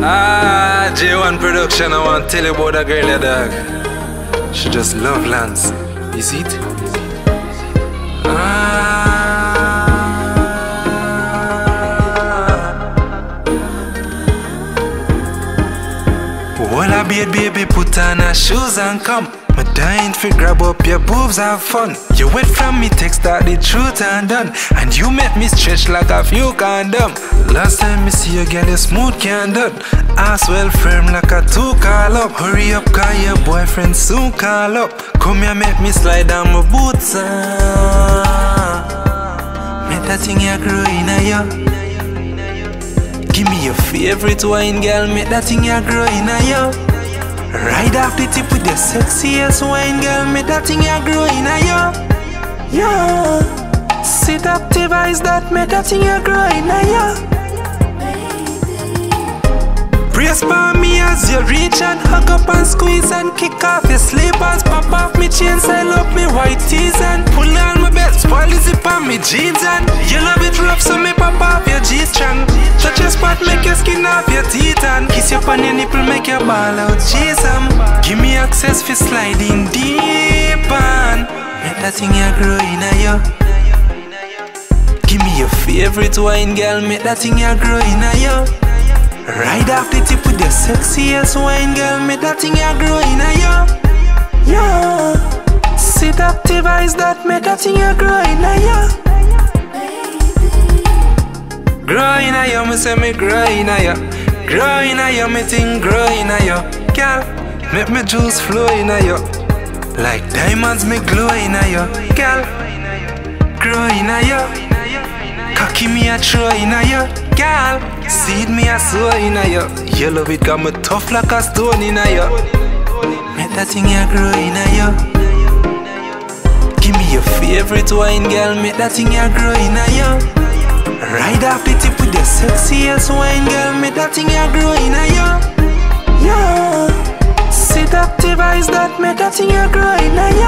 J1 Production, I want to tell you about that girl, yeah, dog. She just love Lance. You see it? Well, baby, put on her shoes and come. Me dying to grab up your boobs, have fun. You went from me, text that the truth and done. And you make me stretch like a few condom. Last time me see you, girl, you smooth can done. Ass well firm like a 2 call up. Hurry up, cause your boyfriend soon call up. Come here, make me slide down my boots. Make that thing you grow in a you. Give me your favorite wine, girl, make that thing you grow in a you. Ride off the tip with your sexiest wine, girl, make that thing you grow in a you. Yeah. Seductive eyes that make that thing you grow in a you. Brace for me as you reach and hug up and squeeze and kick off your slippers. Pop off me chains, I love me white tees and pull on my belt, spoil the zip on me jeans. And you love it rough, so me pop off your G-strong. Touch your spot, make your skin off your teeth and kiss you on your nipple, make your ball out, jeez. Give me access for sliding deep and make that thing you grow in a you. Give me your favorite wine, girl, make that thing you grow in a you. Ride off the tip with your sexiest wine, girl, make that thing you grow in a you. Yeah. Seductive eyes that make that thing you grow in a you. Grow in a you, me say me grow in a you. Grow in a you, me think grow in a you. Girl, make me juice flow in a you. Like diamonds me glow in a you. Girl, grow in a you. Cocky me a throw in a you. Girl, seed me a sow in a you. You love it cause me tough like a stone in a you. Make that thing you grow in a you. Give me your favorite wine, girl, make that thing you grow in a you. Ride off the tip with your sexiest wine, girl, make that thing you grow in a you. Yeah. Seductive eyes that make that thing you grow in a you.